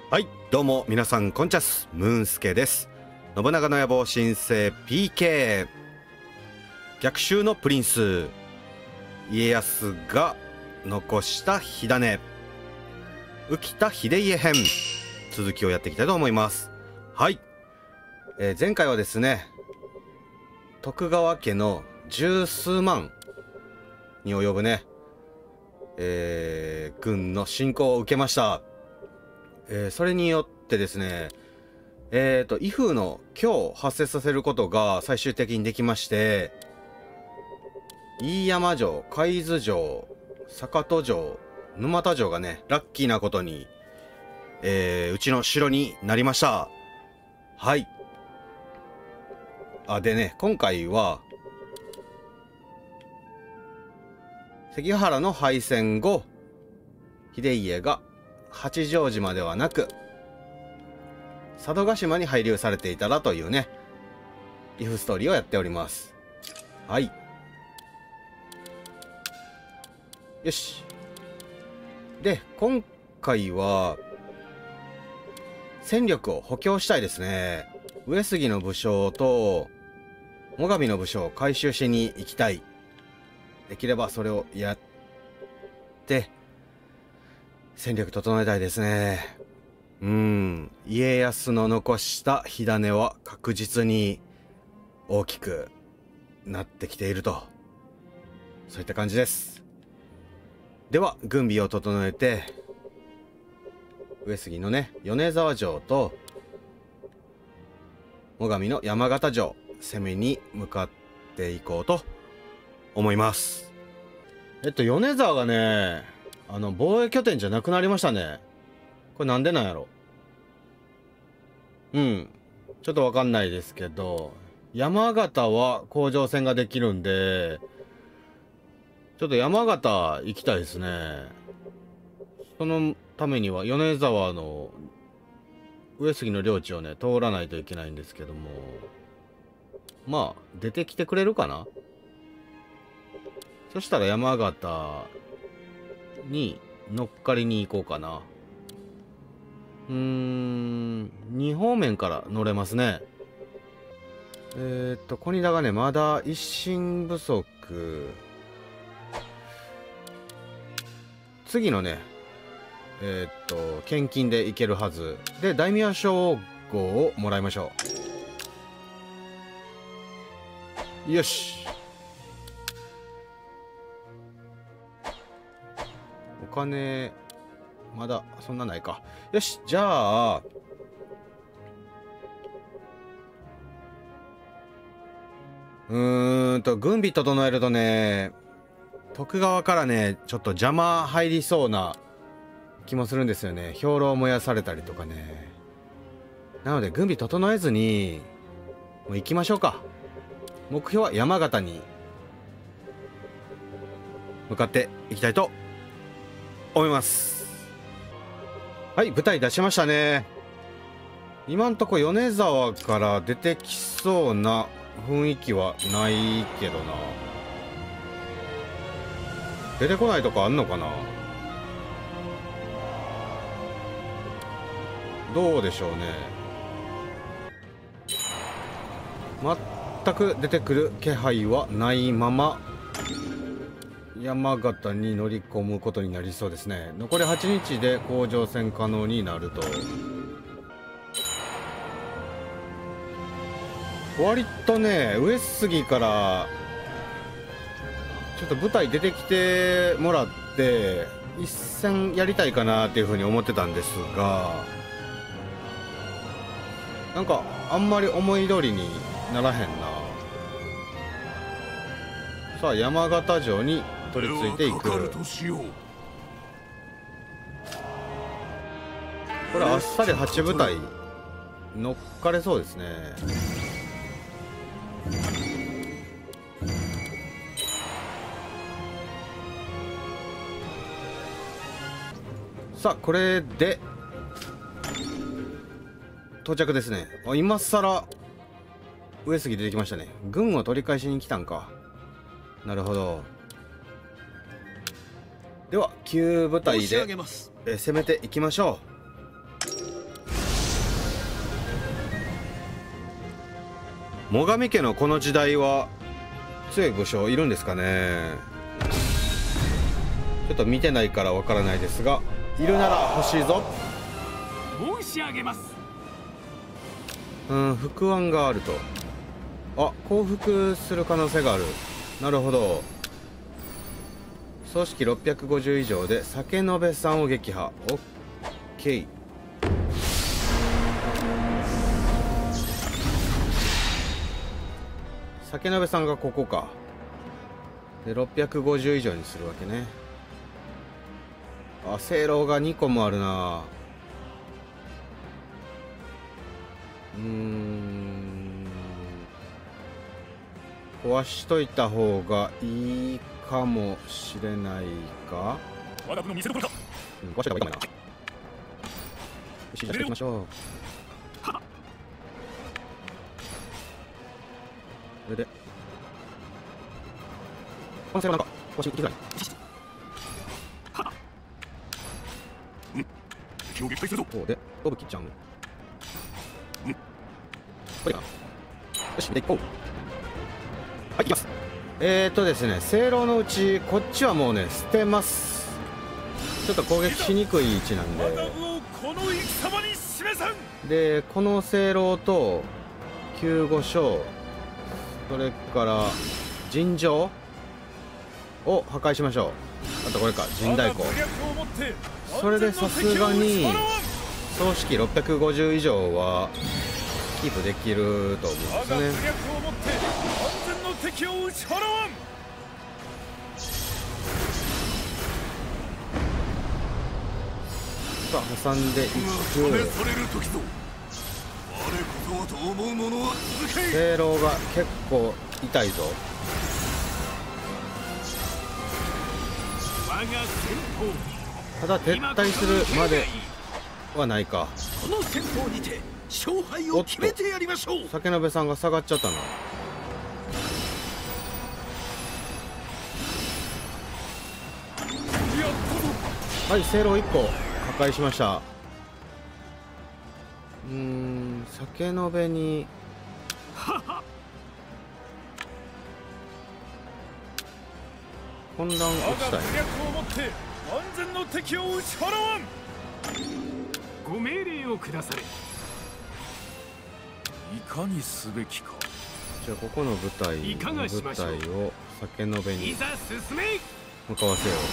はい、どうも皆さんこんちゃす、ムーンスケです。信長の野望新生 PK 逆襲のプリンス、家康が残した火種、浮田秀家編、続きをやっていきたいと思います。はい、前回はですね、徳川家の十数万に及ぶね、軍の侵攻を受けました。それによってですね、威風の京を発生させることが最終的にできまして、飯山城、海津城、坂戸城、沼田城がね、ラッキーなことに、うちの城になりました。はい。でね、今回は、関ヶ原の敗戦後、秀家が八丈島ではなく佐渡島に配流されていたらというね、イフストーリーをやっております。はい、よし。で、今回は戦力を補強したいですね。上杉の武将と最上の武将を回収しに行きたい。できればそれをやって戦力整えたいですね。家康の残した火種は確実に大きくなってきていると、そういった感じです。では軍備を整えて、上杉のね米沢城と最上の山形城攻めに向かっていこうと思います。米沢がね、防衛拠点じゃなくなりましたね。これなんでなんやろ。ちょっとわかんないですけど、山形は甲状腺ができるんで、ちょっと山形行きたいですね。そのためには米沢の上杉の領地をね通らないといけないんですけども、まあ出てきてくれるかな。そしたら山形に乗っかりに行こうかな。2方面から乗れますね。小荷田がねまだ一進不足。次のね献金でいけるはずで、大名称号をもらいましょう。よし。お金まだそんなないか。よし、じゃあ軍備整えるとね、徳川からねちょっと邪魔入りそうな気もするんですよね。兵糧燃やされたりとかね。なので軍備整えずにもう行きましょうか。目標は山形に向かっていきたいと思います。はい、舞台出しましたね。今んとこ米沢から出てきそうな雰囲気はないけどな。出てこないとこあんのかな。どうでしょうね。全く出てくる気配はないまま山形に乗り込むことになりそうですね。残り8日で甲状腺可能になると。割とね上杉からちょっと舞台出てきてもらって一戦やりたいかなっていうふうに思ってたんですが、なんかあんまり思い通りにならへんな。さあ山形城に取り付いていく。これあっさり8部隊乗っかれそうですね。さあこれで到着ですね。今更上杉出てきましたね。軍を取り返しに来たんか。なるほど。では旧部隊で攻めていきましょ最上家のこの時代は強い武将いるんですかね。ちょっと見てないからわからないですが、いるなら欲しいぞ。 申し上げます。 副案があると。あ、降伏する可能性がある。なるほど。葬式650以上で酒延べさんを撃破。オッケー。酒延べさんがここか。で650以上にするわけね。あ、聖楼が2個もあるな。壊しといた方がいいかもしれないか。 我が部の見せ所か。 壊しといた方がいいかもな。よし、じゃあ行きましょう。それでこの性はなんか更新いきづらい。 敵を撃退するぞ。 こうで飛ぶ切っちゃうの。これか。よし、で行こう。はい、行きます。ですね、聖楼のうちこっちはもうね捨てます。ちょっと攻撃しにくい位置なんで。でこの聖楼と救護所、それから尋常を破壊しましょう。あとこれか、陣太鼓。それでさすがに葬式650以上はキープできると思うんですね。さあ挟んでいく。聖楼が結構痛いぞ。ただ撤退するまではないか。 この戦闘にて勝敗を決めてやりましょう。 酒延さんが下がっちゃったな。はい、聖楼1個破壊しました。酒延に混乱をしたい。 安全の敵を打ち払わん。ご命令をくだされ。いかにすべきか。 じゃあここの部隊を酒延にいざ進め。 向かわせよう。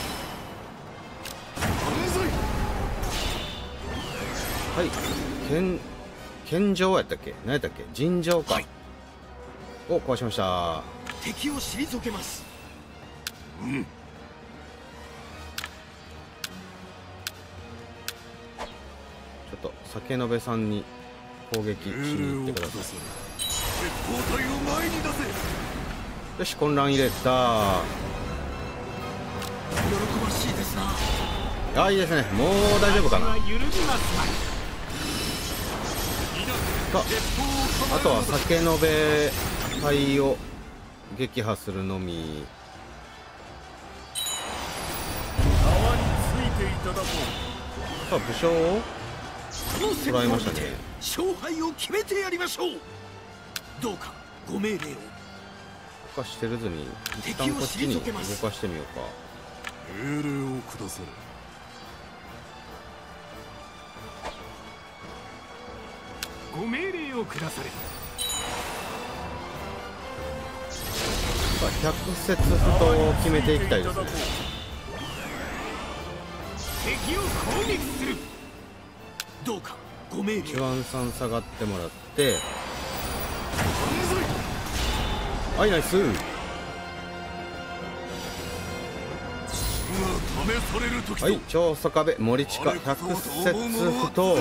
はい、剣城やったっけ、何やったっけ、尋常か、はい、を壊しました。 敵を退けます。ちょっと酒延さんに攻撃しに行ってください。よし、混乱入れた。 喜ばしいですな。 あ、いいですね。もう大丈夫かな。あとは酒延隊を撃破するのみ。さあ、武将を捉えましたね。 勝敗を決めてやりましょう。どうかご命令を。 動かしてるずに一旦こっちに動かしてみようか。 命令をくだされ。ご命令をくだされ。 さあ、百節不当を決めていきたいですね。 敵を攻撃する。どうかご命令。 チュワンさん下がってもらって、はい、ナイス。はい、超坂部森近百節不当。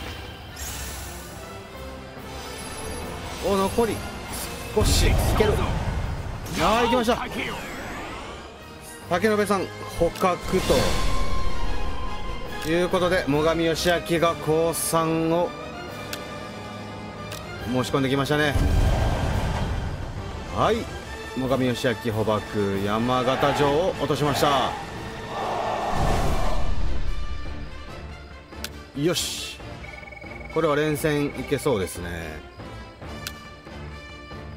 お、残り少しいける。ああ、行きました。竹延さん捕獲ということで、最上義光が降参を申し込んできましたね。はい、最上義光捕獲、山形城を落としました。よし、これは連戦いけそうですね。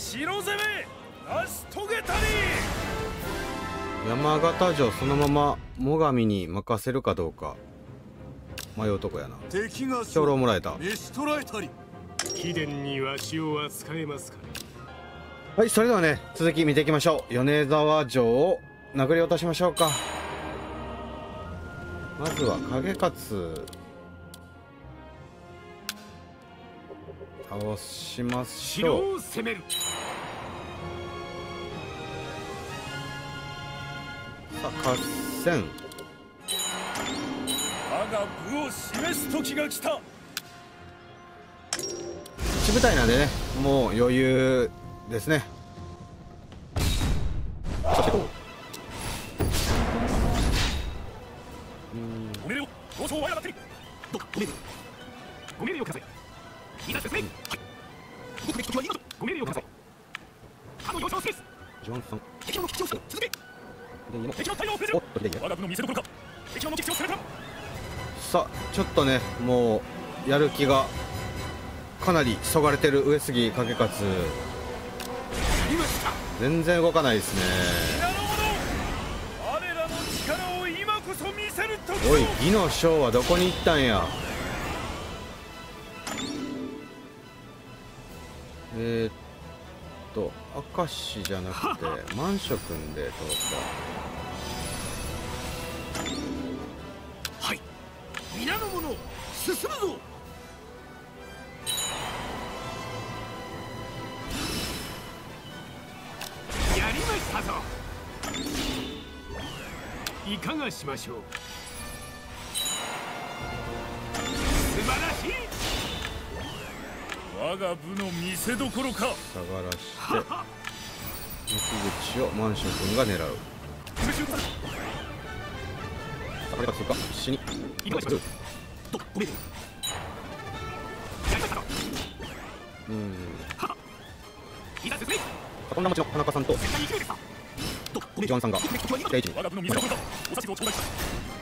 城攻め成し遂げたり。 山形城そのまま最上に任せるかどうか迷うとこやな。 敵が兵糧もらえた。 召し捕らえたり。 貴殿にわしを扱えますか。 はい、それではね、続き見ていきましょう。米沢城を殴り落としましょうか。まずは景勝倒しまし城ょう。 を攻める。 さあ合戦。 我が部を示す時が来た。 一部隊なんでね、もう余裕ですね。 ご命令を交渉を誤ってる。どうかご命令を。ご命令をください。いざ進め。はい。僕的時はいいのと。ご命令をください。他の要所を示す。 ジョンソン。 敵の基地を続け。敵の対応を封じおる。 っと左や。 我が部の見せ所か。敵の基地を攻めた。 さあちょっとね、もうやる気がかなりそがれてる上杉景勝。 いました。 全然動かないですね。 皆の者、我らの力を今こそ見せる時。 おい、義の将はどこに行ったんや。明石じゃなくて満書組んで通った。 はい。皆の者、進むぞ。やりましたぞ。いかがしましょう。素晴らしい。我が部の見せ所か。 下がらして抜き口を満書君が狙う。これが通過死にいかがしましょう。どうご命令。やりましたぞ。いざ進め。 里村町の田中さんと絶対に生きるですか。どうご命令。 ジョンさんが定位置に。 我が部の見せ所か。お指図を頂戴した。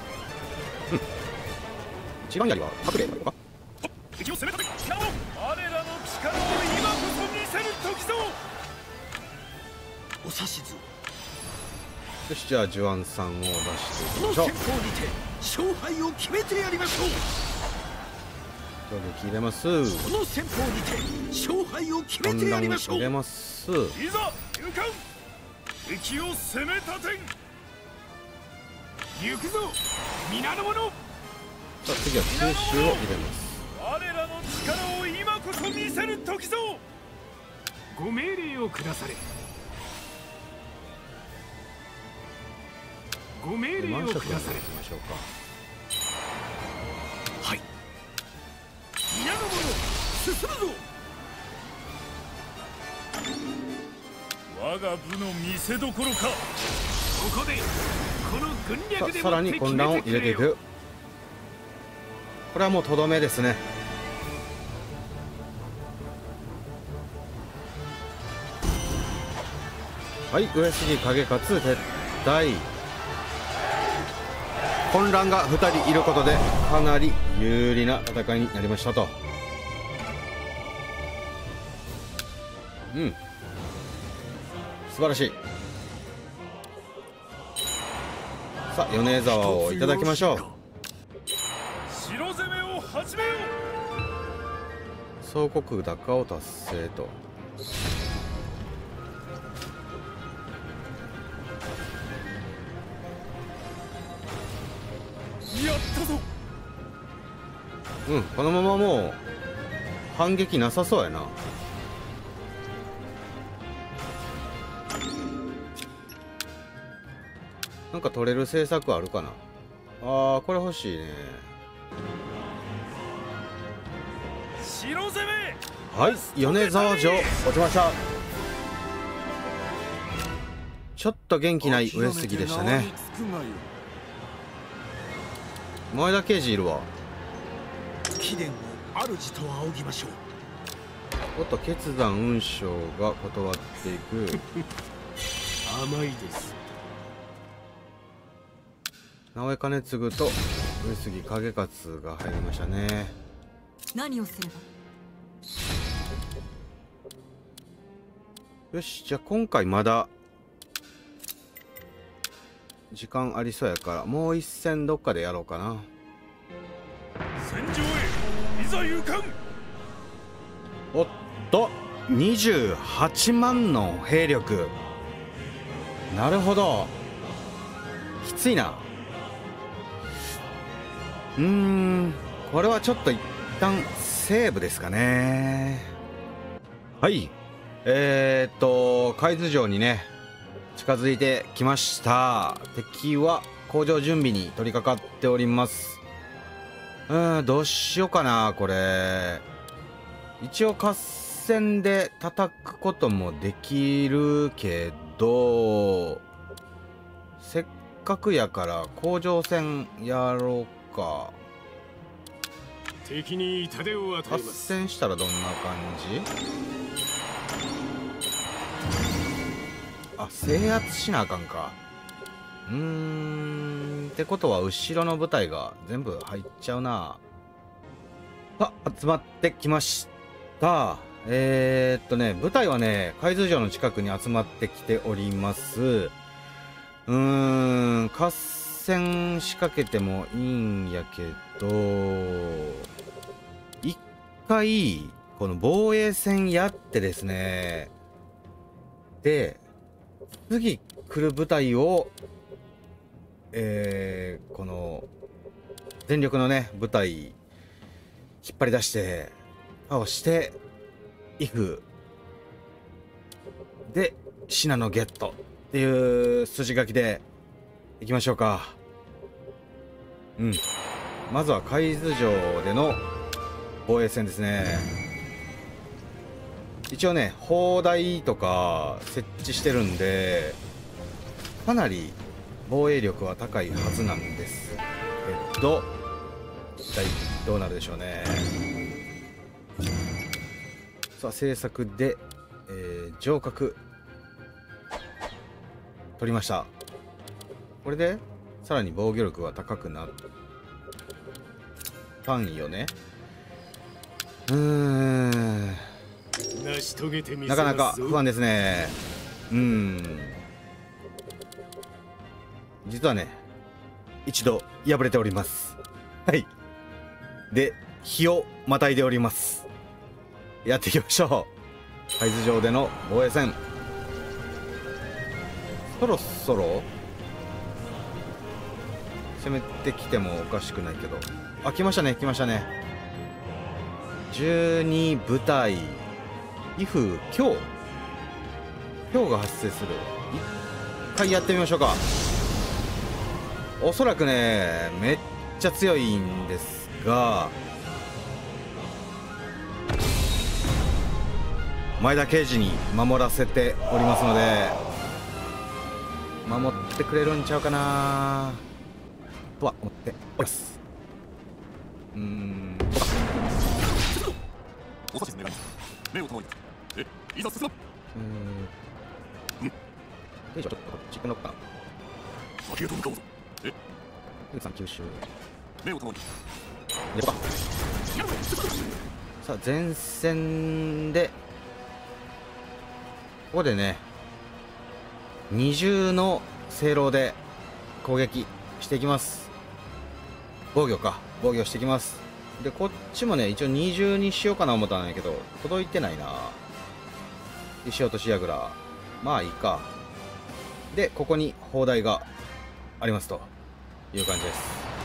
一番槍は隠ればいいのか。 敵を攻めたて。なお我らの力を今こそ見せる時ぞ。お指図を。 よし、じゃあジュアンさんを出していきましょう。 にて勝敗を決めてやりましょう。 攻撃入れます。 この戦法にて勝敗を決めてやりましょう。 入れます。 いざ勇敢。敵を攻めたて。行くぞ皆の者。 さあ次は九州を入れます。 我らの力を今こそ見せる時ぞ。ご命令をくだされ。ご命令をくだされ。 満書君でいきましょうか。 はい。皆の者進むぞ。我が部の見せ所か。ここでこの軍略でさらに混乱を入れていく。これはもうとどめですね。はい、上杉景勝撤退。混乱が2人いることでかなり有利な戦いになりましたと。素晴らしい。さあ米沢をいただきましょう。 城攻めを始めよう。 総国高を達成と。 やったぞ。 このままもう反撃なさそうやな。なんか取れる政策あるかな。これ欲しいね。 城攻め。 はい、米沢城落ちました。ちょっと元気ない上杉でしたね。前田刑事いるわ。 貴殿を主と仰ぎましょう。 おっと決断雲章が断っていく。 甘いです。 直江兼次と上杉景勝が入りましたね。 何をすれば。 よし、じゃあ今回まだ時間ありそうやからもう一戦どっかでやろうかな。 戦場へいざ行かん。 おっと28万の兵力。なるほど、きついな。これはちょっと一旦セーブですかね。はい、海津城にね近づいてきました。敵は工場準備に取り掛かっております。どうしようかな。これ一応合戦で叩くこともできるけど、せっかくやから工場戦やろうか。 敵に痛手を与え合ます。 戦したらどんな感じ？制圧しなあかんか。ってことは後ろの部隊が全部入っちゃうな。集まってきました。部隊はね海津城の近くに集まってきております。合戦仕掛けてもいいんやけど、一回この防衛戦やってですね、で次来る部隊をこの全力のね部隊引っ張り出して倒してイフでシナのゲットっていう筋書きでいきましょうか。まずは海津城での防衛戦ですね。一応ね砲台とか設置してるんでかなり防衛力は高いはずなんですけど、一体どうなるでしょうね。さあ政策で、城郭取りました。これでさらに防御力が高くなったんよね。 成し遂げてみせなかなますぞ。 か不安ですね。実はね一度敗れております。はい。で日をまたいでおります。やっていきましょう。海津城での防衛戦、そろそろ攻めてきてもおかしくないけど、来ましたね来ましたね。12部隊威風強が発生する。一回やってみましょうか。おそらくねめっちゃ強いんですが、前田刑事に守らせておりますので守ってくれるんちゃうかなとは思っております。 お指図願います。目を通りいざ進む。 ちょっとこっち行くのかな。 先へと向かおうぞ。 富士山九州目を通りやっぱさあ前線でここでね二重の正楼で攻撃していきます。防御していきます。でこっちもね一応二重にしようかな思ったんだけど届いてないな。石落とし櫓まあいいか。でここに砲台がありますという感じです。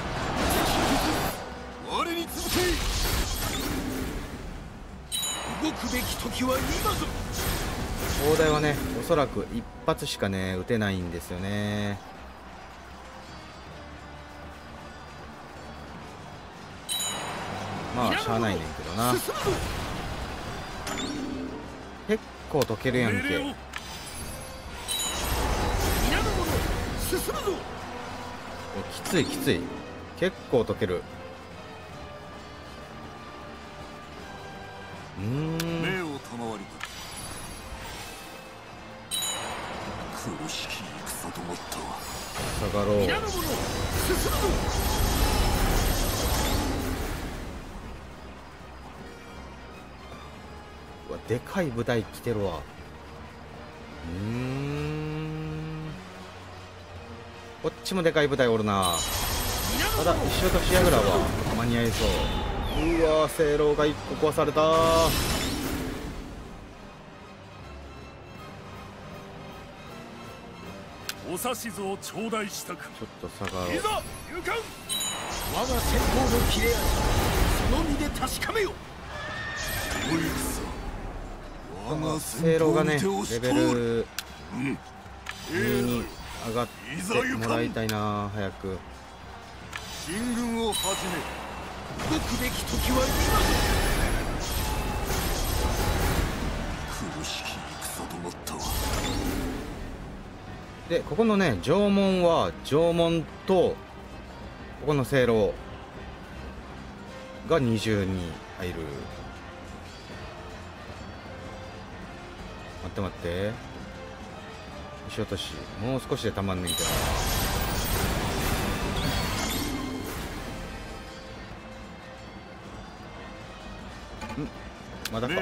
我に続け。動くべき時は今ぞ。 砲台はねおそらく一発しかね撃てないんですよね。まあしゃあないねんけどな。結構解けるやんけ。きつい結構解ける。 目を賜り苦しき戦と思ったわ。 下がろう。うわでかい部隊来てるわ。 こっちもでかい部隊おるな。ただ石落とし櫓は間に合いそう。うわー、聖楼が1個壊された。 お指図を頂戴したく。 ちょっと下がろう。 いざ勇敢。 我が戦法の切れ味その身で確かめよ。 この聖楼がねレベル2に上がってもらいたいな。早く進軍を始め。動くべき時は今ぞ。苦しき戦となったわ。 でここのね城門は城門とここの聖楼が20に入る。待って待って、石落としもう少しでたまんねんけど。まだか。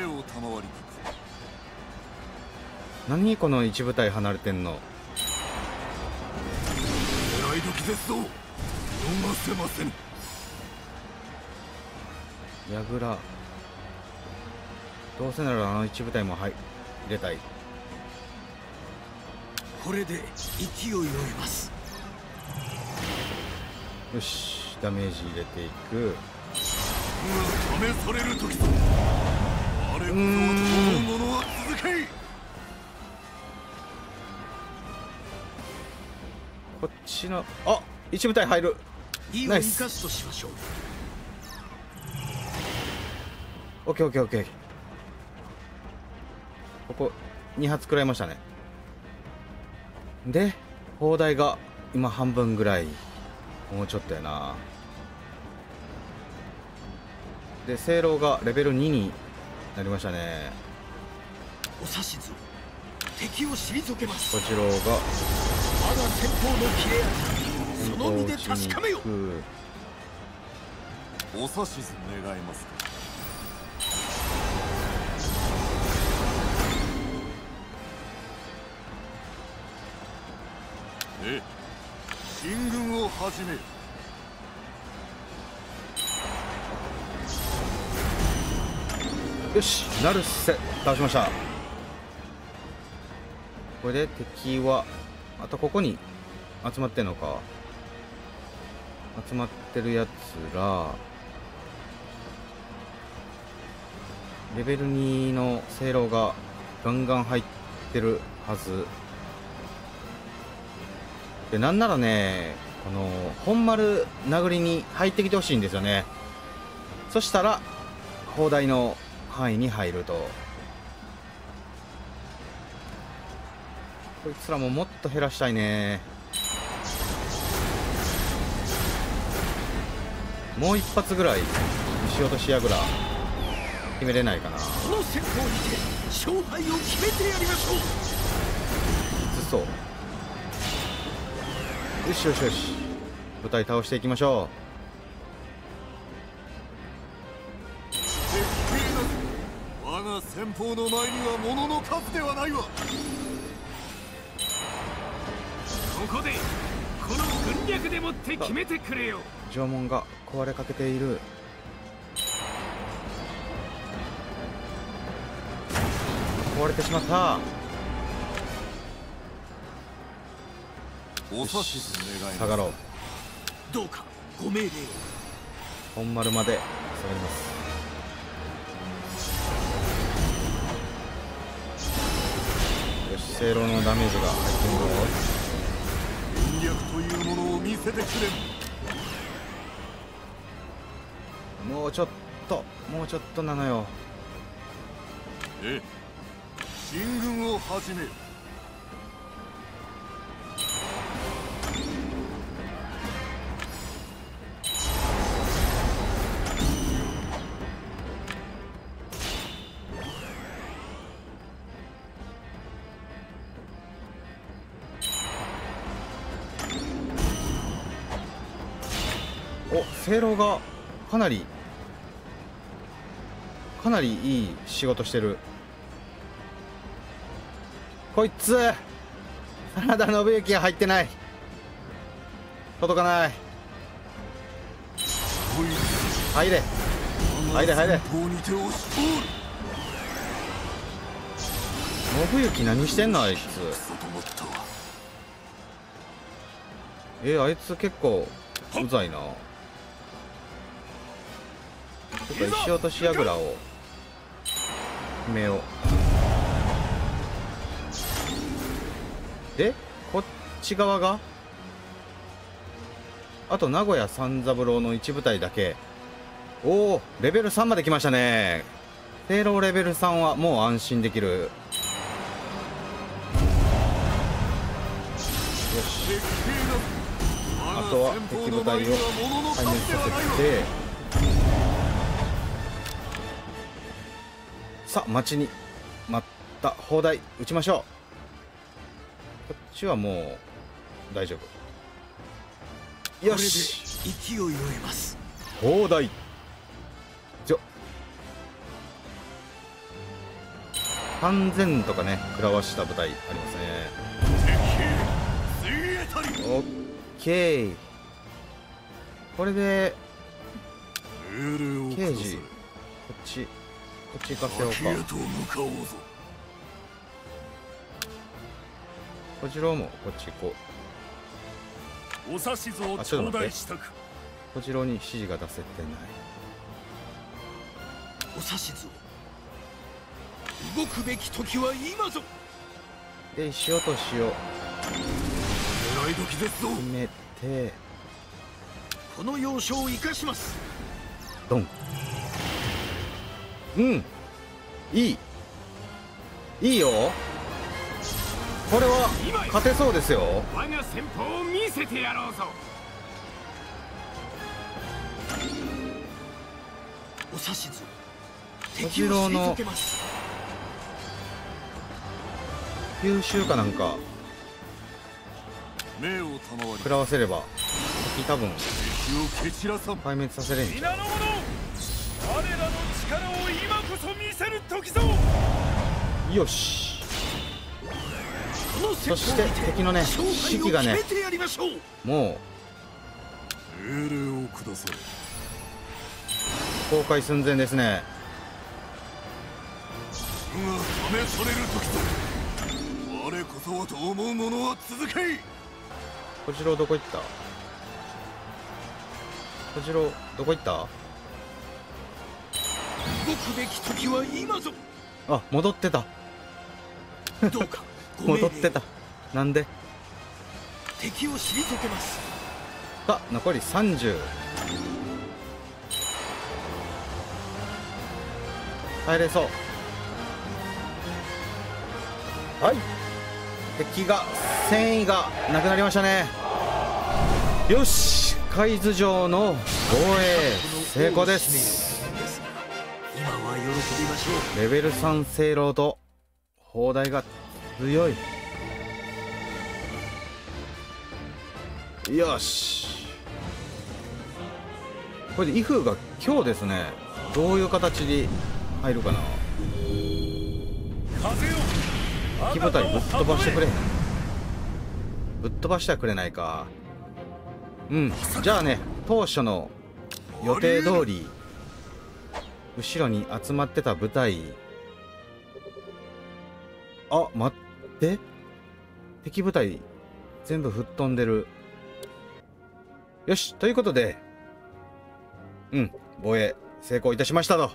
何この一部隊離れてんの。 狙い時ですぞ。逃せません。 櫓どうせならあの一部隊も入れたい。 これで勢いを得ます。 よし、ダメージ入れていく。 試される時ぞ。あれこそ問う者は続け。 こっちの一部隊入る。 意を生かすとしましょう。 オッケーオッケーオッケー。ここ2発食らいましたね。で砲台が今半分ぐらい、もうちょっとやな。で聖楼がレベル2になりましたね。 お指図敵を退けます。 小次郎が我が戦法の切れ味その身で確かめよ。 お指図願いますか。 進軍を始める。 よし、ナルセ倒しました。これで敵はあとここに集まってんのか。集まってるやつらレベル2の聖楼がガンガン入ってるはずで、なんならねこの本丸殴りに入ってきてほしいんですよね。そしたら砲台の範囲に入ると。こいつらももっと減らしたいね。もう一発ぐらい石落とし櫓決めれないかな。 この戦法にて勝敗を決めてやりましょう。 きつそう。よしよしよし、部隊倒していきましょ我が戦法の前には物の数ではないわ。 ここでこの軍略でもって決めてくれよ。 う。城門が壊れかけている。壊れてしまった。 お指図願います。 下がろう。 どうかご命令を。 本丸まで下がります。よし、聖楼のダメージが入ってんぞ。 軍略というものを見せてくれ。 もうちょっとなのよ。 進軍を始める。 お、聖楼がかなりいい仕事してる。 こいつ真田信之が入ってない。届かない。入れ入れ入れ。信之何してんのあいつ。あいつ結構うざいな。ちょっと石落とし櫓を決めよう。でこっち側があと名古屋三三郎の一部隊だけ。おお、レベル3まで来ましたね。正郎レベル3はもう安心できる。よし、あとは敵部隊を壊滅させて、さあ町に待った砲台撃ちましょう。こっちはもう大丈夫。よし、 勢いを得ます。 砲台じょ3000とかね食らわした部隊ありますね。オッケー、これで刑事こっち行かせようか。小次郎もこっち行こう。 お指図を頂戴したく。 小次郎に指示が出せてない。 お指図を。動くべき時は今ぞ。 で石落としを狙い時ですぞ。 決めて、 この要所を生かします。 ドン。うん、いいよ。これは勝てそうですよ。 我が戦法を見せてやろうぞ。 お指図を。 小次郎の優秀かなんか食らわせれば敵多分壊滅させれんじゃん。 皆の者、我らの力を今こそ見せる時ぞ。 よし、そして敵のね士気がねもう命令をください。 崩壊寸前ですね。 試される時ぞ。我こそはと思う者は続け。 小次郎どこ行った？小次郎どこ行った？ 動くべき時は今ぞ。 あ、戻ってた。 どうか戻ってた。なんで？ 敵を退けます。 さあ残り30。入れそう。はい、敵が戦意がなくなりましたね。よし、海津城の防衛成功です。 今は喜びましょう。 レベル3正郎と砲台が強い。よし、これで威風が今日ですね。どういう形に入るかな。敵部隊ぶっ飛ばしてくれ。ぶっ飛ばしてはくれないか。うん、じゃあね、当初の予定通り後ろに集まってた部隊、あ、待って、敵部隊全部吹っ飛んでる。よし、ということで防衛成功いたしましたと。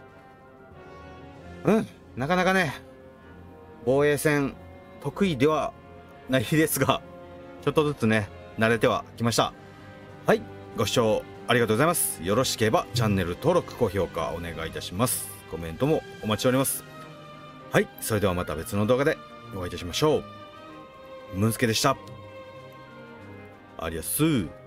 なかなかね防衛戦得意ではないですが、ちょっとずつね慣れてはきました。はい、ご視聴ありがとうございます。よろしければチャンネル登録高評価お願いいたします。コメントもお待ちしております。はい、それではまた別の動画でお会いいたしましょう。ムンスケでした。ありやっすー。